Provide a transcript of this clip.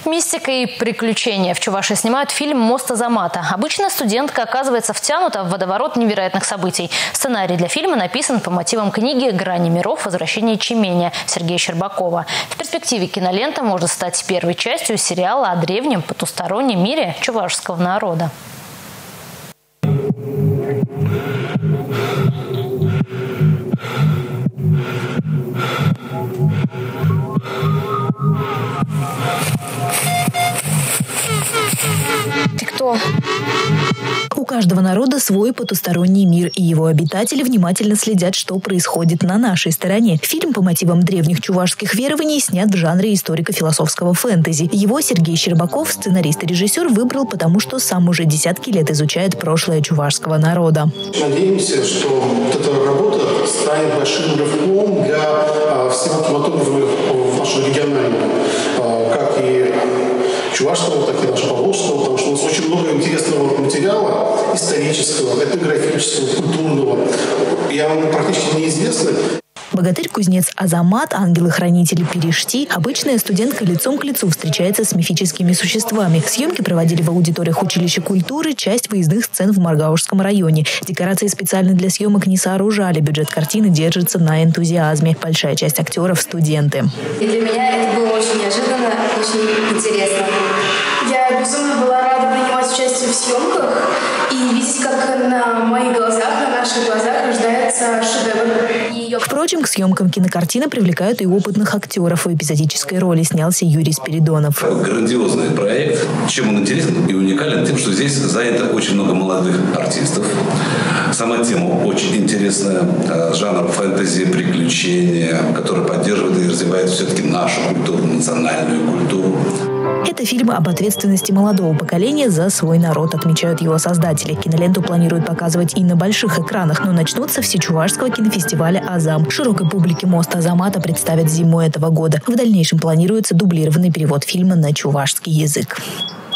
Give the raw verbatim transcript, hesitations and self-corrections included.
Мистика и приключения. В Чувашии снимают фильм «Мост Азамата». Обычная студентка оказывается втянута в водоворот невероятных событий. Сценарий для фильма написан по мотивам книги «Грани миров. Возвращение Чеменя» Сергея Щербакова. В перспективе кинолента может стать первой частью сериала о древнем потустороннем мире чувашского народа. Ты кто? У каждого народа свой потусторонний мир, и его обитатели внимательно следят, что происходит на нашей стороне. Фильм по мотивам древних чувашских верований снят в жанре историко-философского фэнтези. Его Сергей Щербаков, сценарист и режиссер, выбрал, потому что сам уже десятки лет изучает прошлое чувашского народа. Надеемся, что вот эта работа станет большим рывком для а, всего кинематографа в нашем региональном, а, как и чувашского, так и нашего поволжского, потому что у нас очень много интересного материала, исторического, этнографического, культурного, и оно практически неизвестно. Богатырь-кузнец Азамат, ангелы-хранители Перешти, обычная студентка лицом к лицу встречается с мифическими существами. Съемки проводили в аудиториях училища культуры, часть выездных сцен в Маргаушском районе. Декорации специально для съемок не сооружали, бюджет картины держится на энтузиазме. Большая часть актеров – студенты. И для меня это было очень неожиданно, очень интересно. Я безумно была рада принимать участие в съемках и видеть, как на моих глазах, на наших глазах рождается шедевр. Впрочем, к съемкам кинокартины привлекают и опытных актеров. В эпизодической роли снялся Юрий Спиридонов. Грандиозный проект. Чем он интересен и уникален? Тем, что здесь занято очень много молодых артистов. Сама тема очень интересная. Жанр фэнтези, приключения, который поддерживает и развивает все-таки нашу культуру, национальную культуру. Это фильм об ответственности молодого поколения за свой народ, отмечают его создатели. Киноленту планируют показывать и на больших экранах, но начнутся все чувашского кинофестиваля «Азам». Широкой публике «Мост Азамата» представят зимой этого года. В дальнейшем планируется дублированный перевод фильма на чувашский язык.